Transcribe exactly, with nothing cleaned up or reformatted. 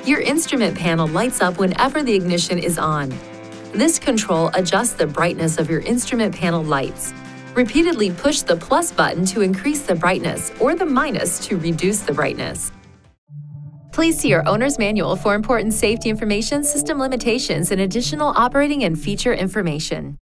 Your instrument panel lights up whenever the ignition is on. This control adjusts the brightness of your instrument panel lights. Repeatedly push the plus button to increase the brightness or the minus to reduce the brightness. Please see your owner's manual for important safety information, system limitations, and additional operating and feature information.